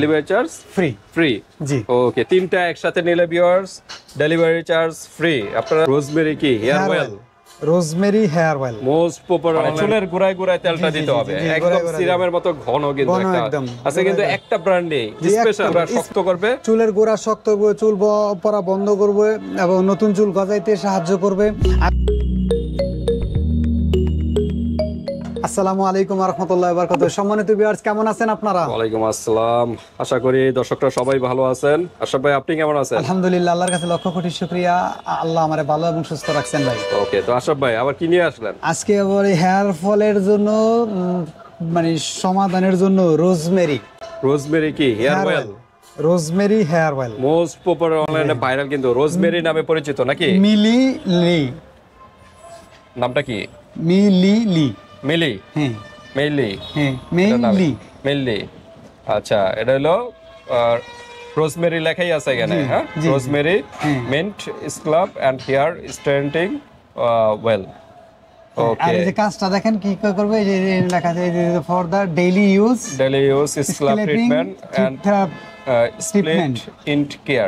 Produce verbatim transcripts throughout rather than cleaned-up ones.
delivery charge free free জি okay তিনটা একসাথে নিলে ভিউয়ার্স ডেলিভারি চার্জ ফ্রি আপনারা রোজমেরি কি hair oil rosemary hair oil most popular চুলের গোড়ায় গোড়ায় তেলটা দিতে হবে একদম সিরামের মতো ঘন কিন্তু একটা আছে কিন্তু একটা ব্র্যান্ডে স্পেশাল শক্ত করবে চুলের গোড়া শক্ত করবে চুল পড়া বন্ধ করবে এবং নতুন চুল গজাইতে সাহায্য করবে আসসালামু আলাইকুম ওয়া রাহমাতুল্লাহি ওয়া বারাকাতুহু সম্মানিত ভিউয়ার্স কেমন আছেন আপনারা ওয়ালাইকুম আসসালাম আশা করি দর্শকরা সবাই ভালো আছেন আশরাফ ভাই আপনি কেমন আছেন আলহামদুলিল্লাহ আল্লাহর কাছে লক্ষ কোটি শুকরিয়া আল্লাহ আমারে ভালো এবং সুস্থ রাখছেন ভাই ওকে তো আশরাফ ভাই আবার কি নিয়ে আসলেন আজকে আবার হেয়ার ফলের জন্য মানে সমাধানের জন্য রোজমেরি রোজমেরি কি hair oil rosemary hair oil most popular অনলাইনে ভাইরাল কিন্তু রোজমেরি নামে পরিচিত নাকি মিলি লি নামটা কি মিলি লি মিলি হ্যাঁ মিলি হ্যাঁ মিলি মিলি আচ্ছা এটা হলো রোজমেরি লেখাই আছে এখানে হ্যাঁ rosemary mint scrub and hair straightening oil okay আর এই যে কাজটা দেখেন কি করবে এই যে লেখা আছে for the daily use daily use scrub treatment and split end care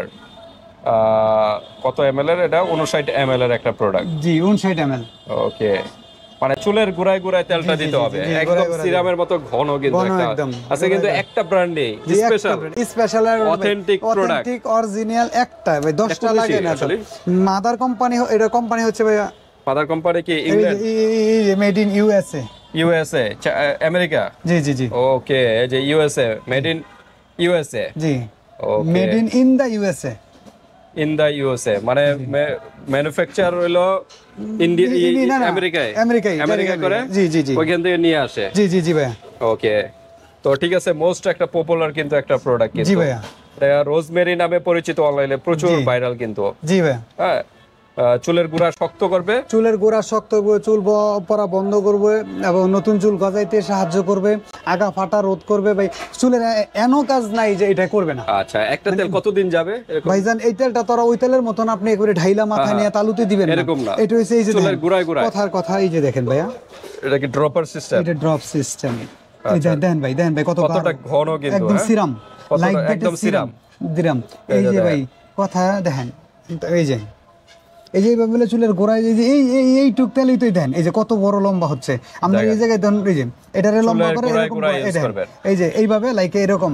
কত এমএল এর এটা উনষাট এমএল এর একটা প্রোডাক্ট জি উনষাট এমএল ওকে মানে চুলের গোড়ায় গোড়ায় তেলটা দিতে হবে একদম সিরামের মতো ঘন কিন্তু একটা আছে কিন্তু একটা ব্র্যান্ডে স্পেশাল স্পেশাল আর অথেন্টিক প্রোডাক্ট অথেন্টিক অরিজিনাল একটা ভাই দশটা লাগে না আসলে মাদার কোম্পানি এটা কোম্পানি হচ্ছে ভাই মাদার কোম্পানি কি England made in USA USA America জি জি জি ওকে এই যে ইউএসএ মেড ইন ইউএসএ জি made in in the USA in the USA মানে ম্যানুফ্যাকচার হলো ইন্ডিয়া আমেরিকায় আমেরিকায় আমেরিকা করে জি জি জি ওইখান থেকে নিয়ে আসে জি জি জি ভাই ওকে তো ঠিক আছে মোস্ট একটা পপুলার কিন্তু একটা প্রোডাক্ট কিন্তু জি ভাইয়া এটা রোজমেরি নামে পরিচিত অনলাইনে প্রচুর ভাইরাল কিন্তু জি ভাই হ্যাঁ চুলের গোড়া শক্ত করবে চুলের গোড়া শক্ত করবে চুল পড়া বন্ধ করবে এবং নতুন চুল গজাইতে সাহায্য করবে আগা ফাটা রোধ করবে ভাই চুলের এনো কাজ নাই যে এটা করবে না আচ্ছা একটা তেল কতদিন যাবে ভাইজান এই তেলটা তোরা ওই তেলের মতন আপনি একবারে ঢাইলা মাথা নিয়ে তালুতে দিবেন না এরকম না এটা হইছে এই যে চুলের গোড়ায় গোড়ায় কথার কথা এই যে দেখেন ভাইয়া এটা কি ড্রপার সিস্টেম এটা ড্রপ সিস্টেম এই যে দেন ভাই দেন ভাই কত কতটা ঘন কিন্তু একদম সিরাম লাইক একদম সিরাম দিরাম এই যে ভাই কথা দেখেন এই যে এই যে এইভাবে চুলের গোড়ায় এই যে এই এই এই টুক তেলই তো দেন এই যে কত বড় লম্বা হচ্ছে আমরা এই জায়গায় দেন এই যে এটারে লম্বা করে এরকম এই যে এইভাবে লাইক এরকম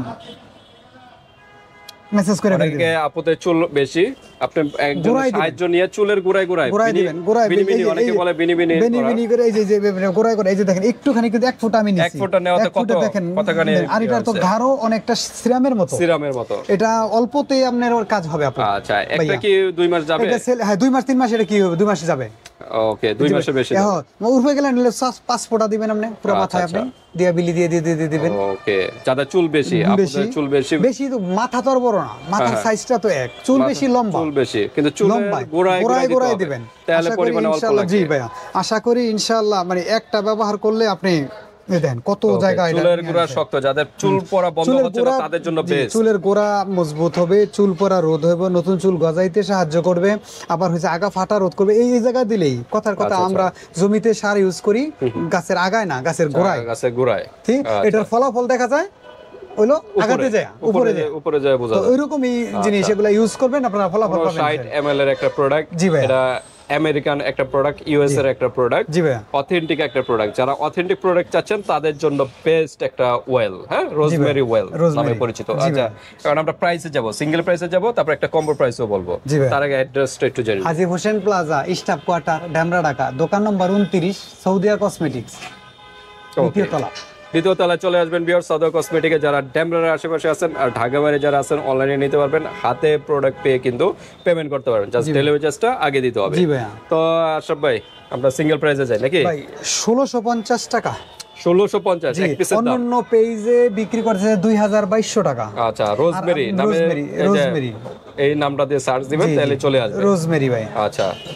মেসেজ করে অনেকে আপুদের চুল বেশি আপনি একজন সাহায্য নিয়ে চুলের গোড়ায় গোড়ায় গোড়ায় দিবেন গোড়ায় বিনি বিনি অনেকে বলে বিনি বিনি বিনি বিনি করে এই যে যে গোড়ায় করে এই যে দেখেন একটুখানি কিন্তু এক ফুট আমি নিছি এক ফুট নেওয়াতে কত কতখানি আর এটা তো ঘাড়ও অনেকটা সিরামের মতো সিরামের মতো এটা অল্পতেই আপনার ওর কাজ হবে আপু আচ্ছা একটা কি দুই মাস যাবে এটা হ্যাঁ দুই মাস তিন মাস এটা কি হবে দুই মাসে যাবে ওকে দুই মাসের বেশি হ্যাঁ উঠে গেলেন পাঁচ ফোঁটা দিবেন আপনি পুরো মাথায় আপনি দিয়া বিলি দিয়ে দিয়ে দিয়ে দিবেন ওকে যাদের চুল বেশি আপনাদের চুল বেশি বেশি তো মাথা তো বড় না মাথার সাইজটা তো এক চুল বেশি লম্বা চুল বেশি কিন্তু চুল গোড়ায় গোড়ায় গোড়ায় দিবেন তাহলে পরিমাণে অল্প লাগবে জি ভাইয়া আশা করি ইনশাআল্লাহ মানে একটা ব্যবহার করলে আপনি দেখেন কত জায়গায় চুলের গোড়া শক্ত যাদের চুল পড়া বন্ধ হচ্ছে না তাদের জন্য বেস্ট চুলের গোড়া মজবুত হবে চুল পড়া রোধ হবে নতুন চুল গজাইতে সাহায্য করবে আবার হচ্ছে আগা ফাটা রোধ করবে এই জায়গা দিলেই কথার কথা আমরা জমিতে সার ইউজ করি গাছের আগায় না গাছের গোড়ায় গাছের গোড়ায় ঠিক এটার ফলাফল দেখা যায় হইলো আগাতে যায় উপরে যায় উপরে যায় বোঝা যায় ওইরকমই জিনিস এগুলা ইউজ করবেন আপনারা ফলাফল পাবেন ষাট এমএল এর একটা প্রোডাক্ট জি ভাই এটা আমেরিকান একটা প্রোডাক্ট ইউএস এর একটা প্রোডাক্ট জি ভাই অথেন্টিক একটা প্রোডাক্ট যারা অথেন্টিক প্রোডাক্ট চাচ্ছেন তাদের জন্য বেস্ট একটা ওয়েল হ্যাঁ রোজমেরি ওয়েল নামে পরিচিত আচ্ছা কারণ আমরা প্রাইসে যাব সিঙ্গেল প্রাইসে যাব তারপর একটা কম্বো প্রাইসও বলবো তার আগে অ্যাড্রেসটা একটু জানি Haji Hossain plaza staff quarter Demra Dhaka দোকান নম্বর উনত্রিশ সৌদিয়া কসমেটিক্স দ্বিতীয় তলা দ্বিতীয় তলায় চলে আসবেন বিয়ার সৌদিয়া কসমেটিকে যারা ড্যামরার আশেপাশে আছেন আর ঢাকা বাইরে যারা আছেন অনলাইনে নিতে পারবেন হাতে প্রোডাক্ট পেয়ে কিন্তু পেমেন্ট করতে পারবেন জাস্ট ডেলিভারি চার্জটা আগে দিতে হবে জি ভাইয়া তো আশরাফ ভাই আমরা সিঙ্গেল প্রাইসে যাই নাকি ভাই ষোলোশো পঞ্চাশ টাকা ষোলোশো পঞ্চাশ এক পিসের দাম অন্যান্য পেজে বিক্রি করছে দুই হাজার বাইশশো টাকা আচ্ছা রোজমেরি নামে রোজমেরি রোজমেরি এই নামটা দিয়ে সার্চ দিবেন তাহলে চলে আসবে রোজমেরি ভাই আচ্ছা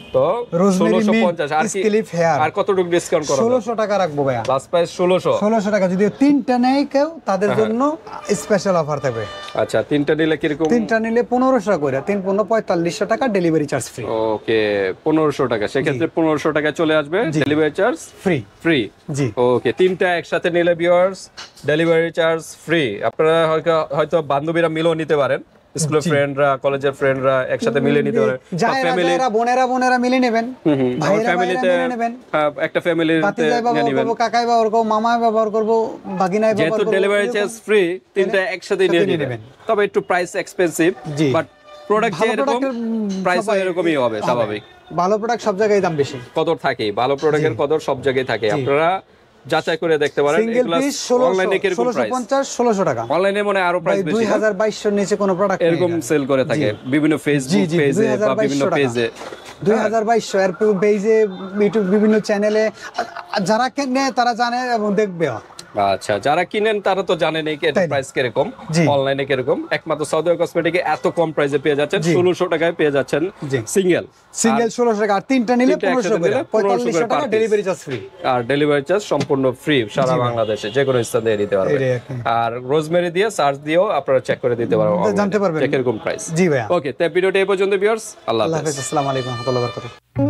তো রোজমেরি ষোলোশো পঞ্চাশ আর কি স্কেলিপ হেয়ার আর কতটুকু ডিসকাউন্ট করা ষোলোশো টাকা রাখবো ভাইয়া লাস্ট প্রাইস ষোলোশো ষোলোশো টাকা যদি তিনটা নেয় কেউ তাদের জন্য স্পেশাল অফার থাকবে আচ্ছা তিনটা নিলে কিরকম তিনটা নিলে পনেরোশো করে তিন পনেরো পঁয়তাল্লিশশো টাকা ডেলিভারি চার্জ ফ্রি ওকে পনেরোশো টাকা সেক্ষেত্রে পনেরোশো টাকা চলে আসবে ডেলিভারি চার্জ ফ্রি ফ্রি জি ওকে তিনটা একসাথে নিলে ভিউয়ার্স ডেলিভারি চার্জ ফ্রি আপনারা হয়তো হয়তো বান্ধবীরা মিলেও নিতে পারেন স্কুলের ফ্রেন্ডরা কলেজের ফ্রেন্ডরা একসাথে মিলে নিতে পারেন যারা বোনেরা বোনেরা মিলে নেবেন ভাইয়েরা ফ্যামিলিতে মিলে নেবেন একটা ফ্যামিলিতে ভাতিজায় ব্যবহার করব কাকায় ব্যবহার করব মামায় ব্যবহার করব ভাগিনায় ব্যবহার যেহেতু করব ডেলিভারি চার্জ ফ্রি তিনটা একসাথে নিয়ে নেবেন তবে একটু প্রাইস এক্সপেন্সিভ বাট প্রোডাক্ট যে এরকম প্রাইস এরকমই হবে স্বাভাবিক ভালো প্রোডাক্ট সব জায়গায় দাম বেশি কদর থাকে ভালো প্রোডাক্টের কদর সব জায়গায় থাকে আপনারা যাচাই করে দেখতে পারেন এগুলা অনলাইনে কিরকম প্রাইস ষোলোশো পঞ্চাশ ষোলোশো টাকা অনলাইনে মনে আরো প্রাইস বেশি দুই হাজার বাইশ এর নিচে কোনো প্রোডাক্ট এরকম সেল করে থাকে বিভিন্ন ফেসবুক পেজে বা বিভিন্ন পেজে দুই হাজার বাইশ এর পেজে ইউটিউব বিভিন্ন চ্যানেলে যারা কেনে তারা জানে এবং দেখবে আচ্ছা যারা কিনেন তারা তো জানেন এই এর প্রাইস কিরকম অনলাইনে কিরকম একমাত্র সাউদি কসমেটিকে এত কম প্রাইসে পেয়ে যাচ্ছেন ষোলোশো টাকায় পেয়ে যাচ্ছেন সিঙ্গেল সিঙ্গেল ষোলোশো টাকা আর তিনটা নিলে পনেরোশো করে পঁয়তাল্লিশশো টাকা ডেলিভারি চার্জ ফ্রি আর ডেলিভারি চার্জ সম্পূর্ণ ফ্রি সারা বাংলাদেশে যে কোনো স্থানে দিতে পারবেন আর রোজমেরি দিয়ে সার্চ দিয়েও আপনারা চেক করে দিতে পারবেন জানতে পারবেন কিরকম প্রাইস জি ভাই ওকে তো ভিডিওটা এই পর্যন্ত ভিউয়ার্স আল্লাহ হাফেজ আসসালামু আলাইকুম ওয়া রাহমাতুল্লাহি ওয়া বারাকাতুহু